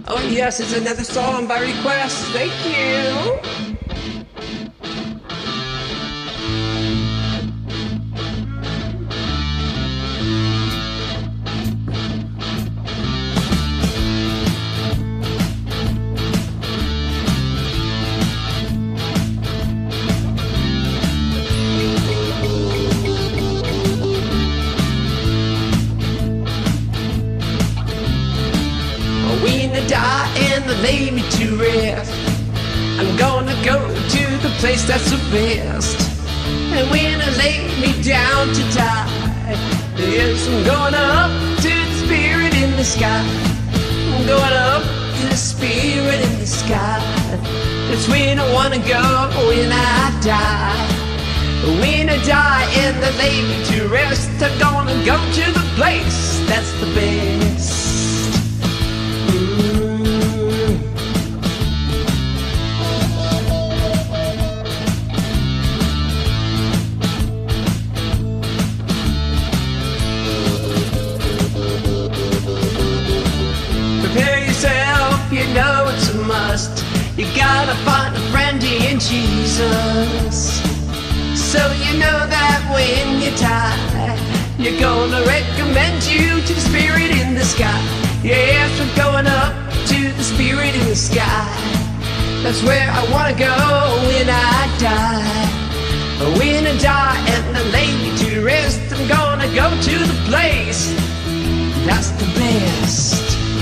Oh yes, it's another song by request. Thank you. When I die and they lay me to rest, I'm gonna go to the place that's the best. And when I lay me down to die, yes, I'm going up to the spirit in the sky. I'm going up to the spirit in the sky. That's when I wanna go when I die. When I die and they lay me to rest, I'm gonna go to the place that's the best. Prepare yourself, you know it's a must. You gotta find a friend in Jesus. So you know that when you die, you're gonna recommend you to the spirit in the sky. Yes, we're going up to the spirit in the sky. That's where I wanna go when I die. When I die and they lay me to rest, I'm gonna go to the place that's the best.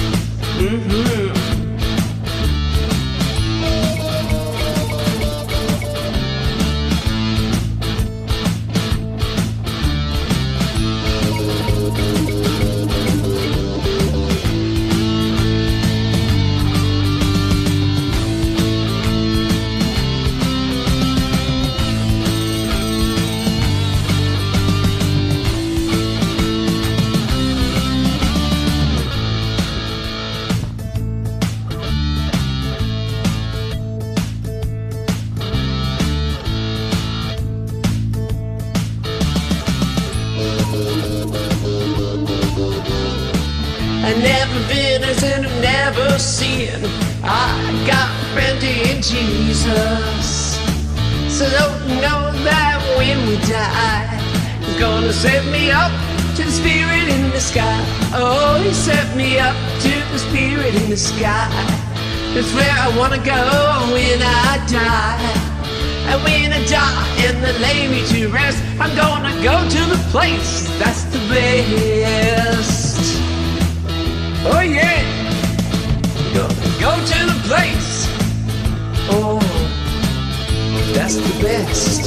I've never been as in I've never seen. I got a friend in Jesus. So don't know that when we die, He's gonna set me up to the spirit in the sky. Oh, He set me up to the spirit in the sky. That's where I wanna go when I die. And when I die and they lay me to rest, I'm gonna go to the place that's the best. Oh yeah, gonna go to the place. Oh, that's the best.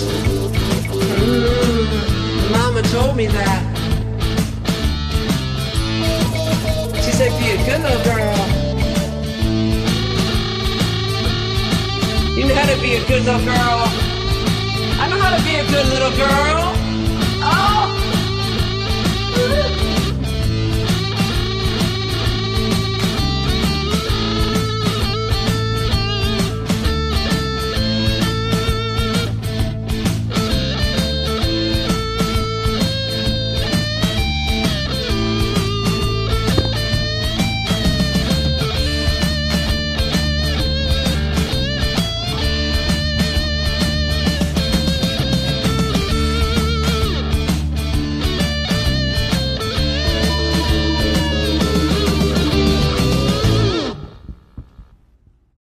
Mama told me that. She said, be a good little girl. You know how to be a good little girl. I know how to be a good little girl.